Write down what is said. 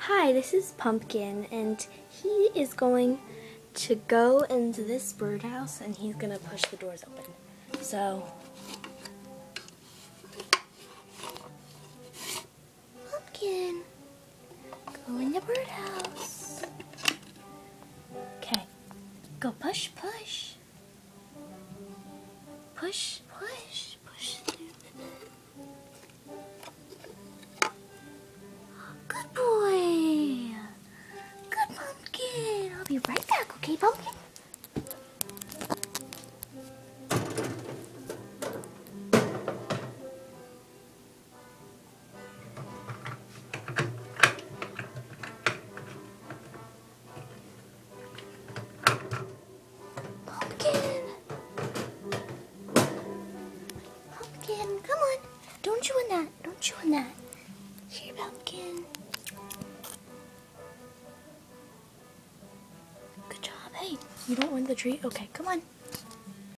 Hi, this is Pumpkin, and he is going to go into this birdhouse, and he's going to push the doors open. So, Pumpkin, go in the birdhouse. Okay, go push, push. Push, push, push. Good boy. Good Pumpkin. I'll be right back, okay, Pumpkin? Pumpkin. Pumpkin, come on. Don't chew on that. Don't chew on that. Here, Pumpkin. Good job. Hey, you don't want the treat? Okay, come on.